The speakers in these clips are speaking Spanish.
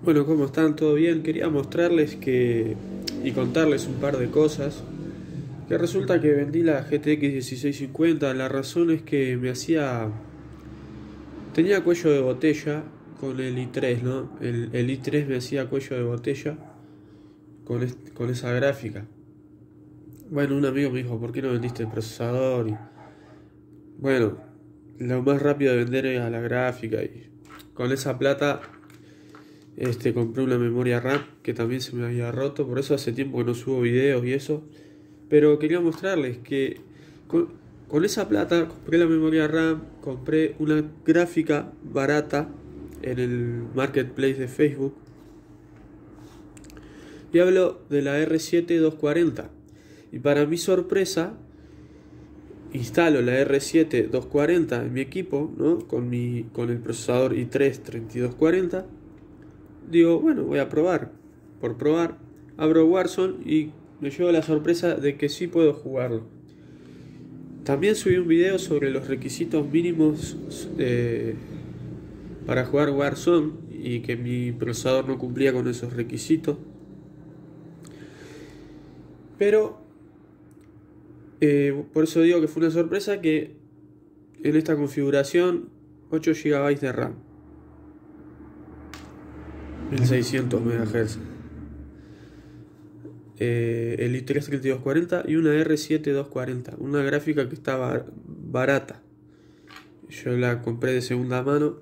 Bueno, ¿cómo están? ¿Todo bien? Quería mostrarles y contarles un par de cosas. Que resulta que vendí la GTX 1650. La razón es que tenía cuello de botella con el i3, ¿no? El i3 me hacía cuello de botella con esa gráfica. Bueno, un amigo me dijo, ¿por qué no vendiste el procesador? Y bueno, lo más rápido de vender era la gráfica y con esa plata compré una memoria RAM que también se me había roto, por eso hace tiempo que no subo videos y eso. Pero quería mostrarles que con, con esa plata compré la memoria RAM, compré una gráfica barata en el marketplace de Facebook. Y hablo de la R7 240. Y para mi sorpresa, instalo la R7 240 en mi equipo, ¿no? Con el procesador i3 3240. Digo, bueno, voy a probar. Por probar, abro Warzone y me llevo la sorpresa de que sí puedo jugarlo. También subí un video sobre los requisitos mínimos para jugar Warzone y que mi procesador no cumplía con esos requisitos. Pero por eso digo que fue una sorpresa que en esta configuración 8 GB de RAM, 1600 MHz. El i3 3240 y una R7 240, una gráfica que estaba barata. Yo la compré de segunda mano.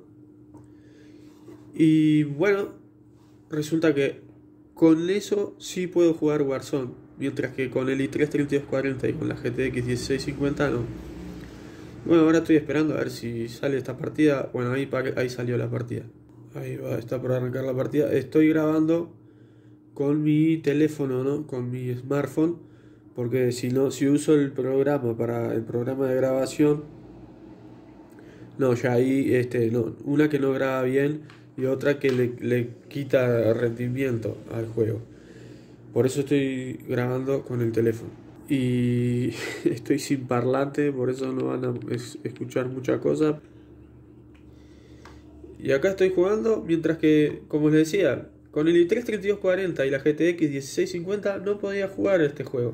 Y bueno, resulta que con eso sí puedo jugar Warzone. Mientras que con el i3 3240 y con la GTX 1650 no. Bueno, ahora estoy esperando a ver si sale esta partida. Bueno, ahí salió la partida. Ahí va, está por arrancar la partida. Estoy grabando con mi teléfono, ¿no? Con mi smartphone. Porque si no, si uso el programa para el programa de grabación, no, ya ahí, no, una que no graba bien y otra que le quita rendimiento al juego. Por eso estoy grabando con el teléfono. Y estoy sin parlante, por eso no van a escuchar mucha cosa. Y acá estoy jugando, mientras que, como les decía, con el i3 3240 y la GTX 1650 no podía jugar este juego.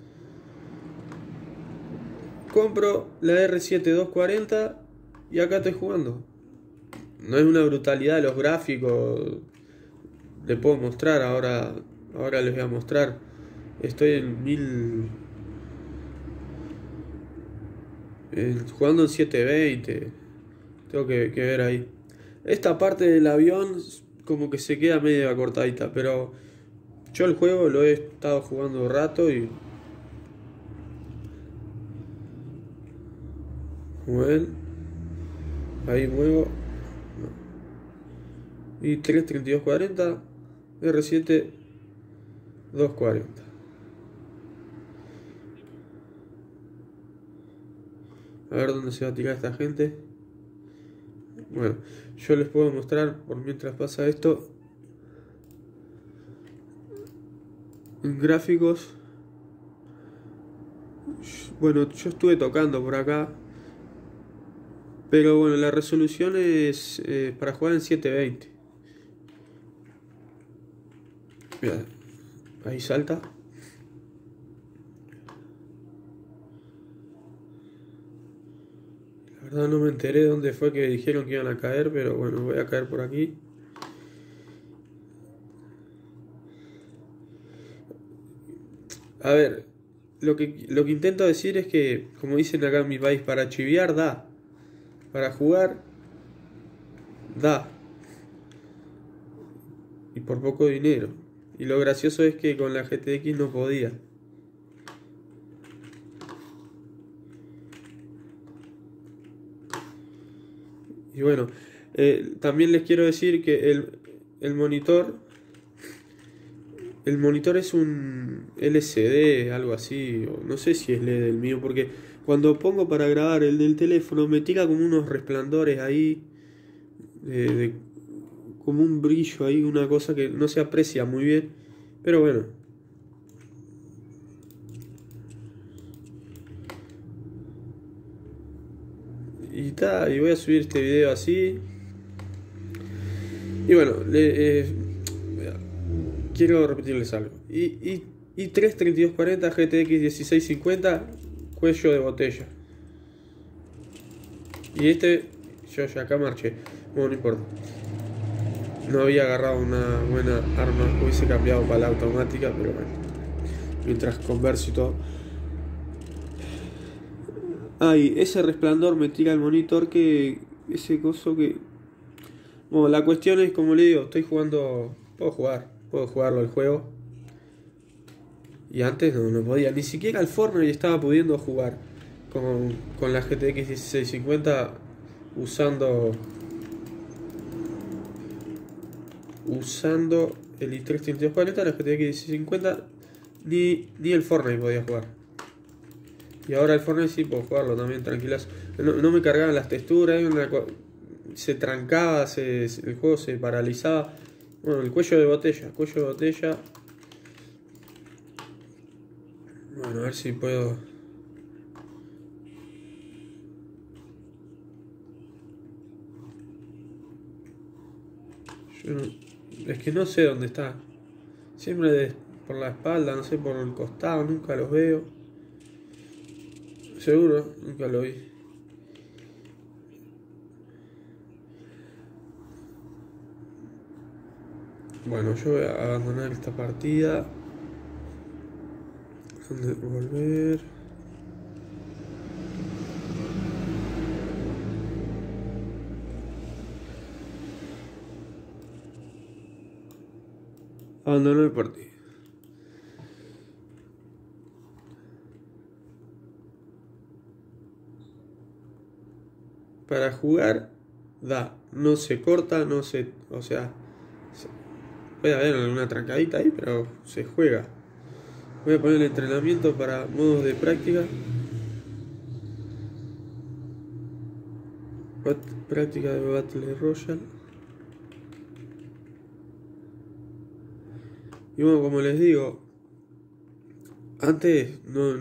Compro la R7 240 y acá estoy jugando. No es una brutalidad los gráficos. Les puedo mostrar ahora les voy a mostrar. Estoy en 1000, jugando en 720. Tengo que ver ahí. Esta parte del avión como que se queda medio cortadita, pero yo el juego lo he estado jugando rato y bueno, ahí muevo. Y 33240 R7 240. A ver dónde se va a tirar esta gente. Bueno, yo les puedo mostrar por mientras pasa esto. En gráficos. Bueno, yo estuve tocando por acá. Pero bueno, la resolución es para jugar en 720. Mira, ahí salta. La verdad no me enteré dónde fue que dijeron que iban a caer, pero bueno, voy a caer por aquí. A ver, lo que intento decir es que, como dicen acá en mi país, para chiviar da. Para jugar da. Y por poco dinero. Y lo gracioso es que con la GTX no podía. Y bueno, también les quiero decir que el monitor es un LCD, algo así, o no sé si es LED el mío, porque cuando pongo para grabar el del teléfono me tira como unos resplandores ahí, como un brillo ahí, una cosa que no se aprecia muy bien, pero bueno. Y y voy a subir este video así. Y bueno, quiero repetirles algo. i3 3240 GTX 1650, cuello de botella. Y yo ya acá marché. Bueno, no importa. No había agarrado una buena arma, hubiese cambiado para la automática, pero bueno. Mientras converso y todo. Ay, ese resplandor me tira el monitor que... Ese coso que... Bueno, la cuestión es, como le digo, estoy jugando... Puedo jugarlo el juego. Y antes no podía, ni siquiera el Fortnite estaba pudiendo jugar con la GTX 1650 usando el i3 3240, la GTX 1650, ni el Fortnite podía jugar. Y ahora el Fortnite sí puedo jugarlo también, tranquilas. No me cargaban las texturas, se trancaba, el juego se paralizaba. Bueno, el cuello de botella. Bueno, a ver si puedo. Es que no sé dónde está. Siempre por la espalda, no sé, por el costado, nunca los veo. Seguro, nunca lo vi. Bueno, yo voy a abandonar esta partida. Volver. Abandonar el partido. Para jugar, no se corta, no se... O sea, puede haber alguna trancadita ahí, pero se juega. Voy a poner el entrenamiento para modos de práctica. Práctica de Battle Royale. Y bueno, como les digo, antes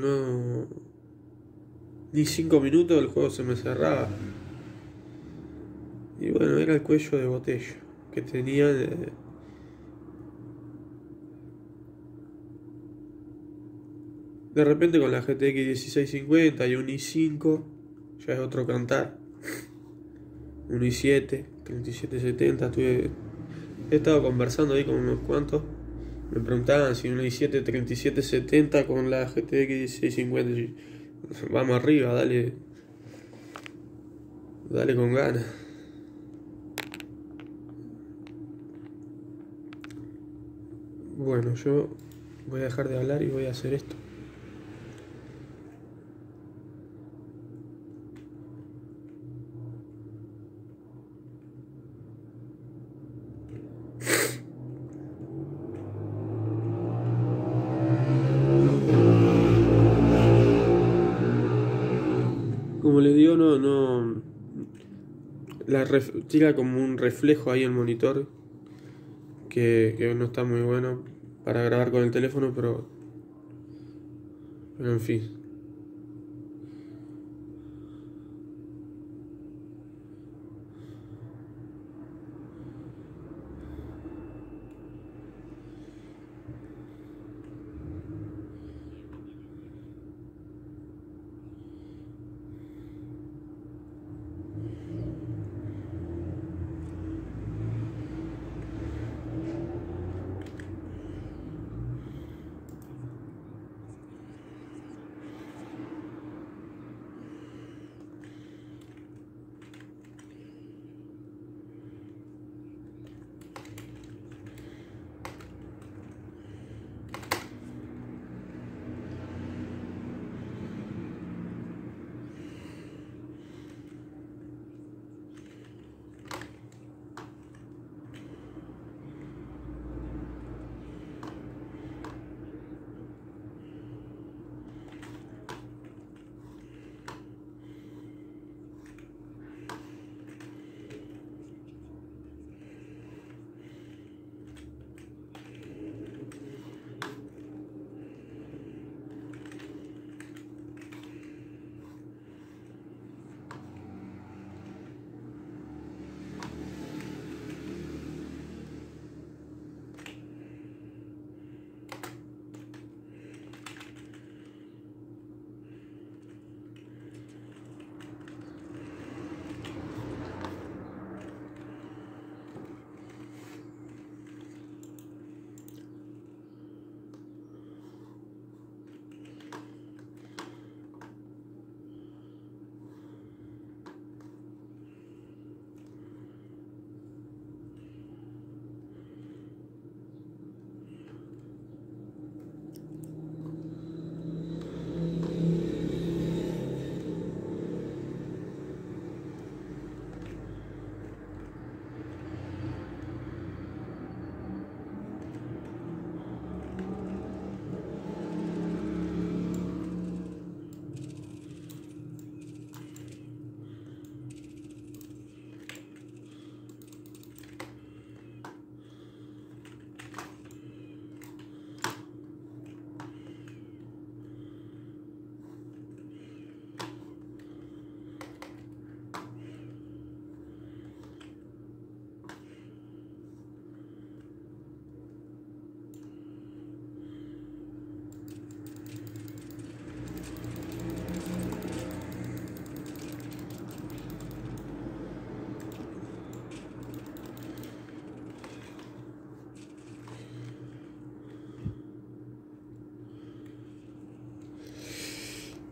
ni 5 minutos el juego se me cerraba. Y bueno, era el cuello de botella que tenía de repente con la GTX 1650 y un i5 ya es otro cantar. Un i7 3770, he estado conversando ahí con unos cuantos. Me preguntaban si un i7 3770 con la GTX 1650. Vamos arriba, dale con ganas. Bueno, yo voy a dejar de hablar y voy a hacer esto. Como les digo, tira como un reflejo ahí en el monitor que no está muy bueno para grabar con el teléfono, pero en fin.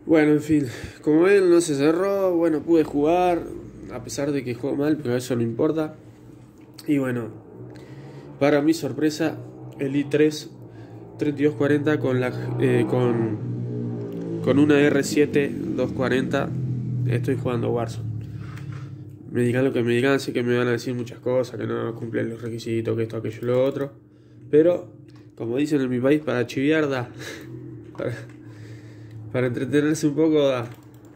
Bueno, en fin, como él no se cerró, bueno, pude jugar, a pesar de que juego mal, pero eso no importa. Y bueno, para mi sorpresa, el i3 3240 con una R7 240 estoy jugando Warzone. Me dirán lo que me dirán, sé que me van a decir muchas cosas, que no cumplen los requisitos, que esto, aquello, lo otro. Pero, como dicen en mi país, para chiviar da. Para, para entretenerse un poco da.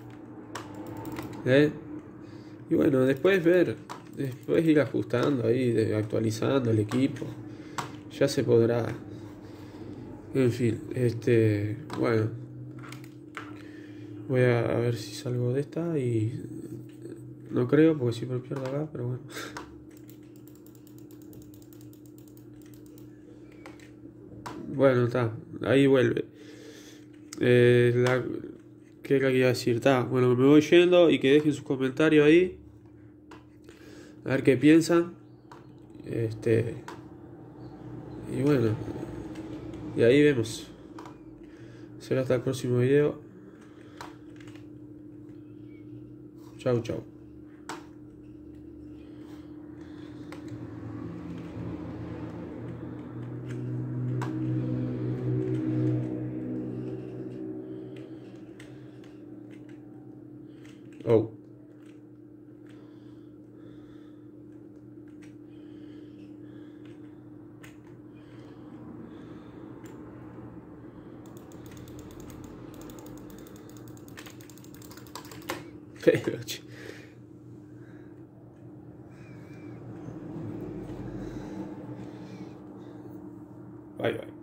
¿Eh? Y bueno, después ir ajustando ahí, actualizando el equipo. Ya se podrá. En fin, bueno, voy a ver si salgo de esta y no creo porque siempre pierdo acá, pero bueno. Bueno, está, ahí vuelve. ¿Qué era que iba a decir? Está, bueno, me voy yendo y que dejen sus comentarios ahí. A ver qué piensan. Este, y bueno, y ahí vemos. Será hasta el próximo video. Chau, chau. Oh. Pero, bye bye.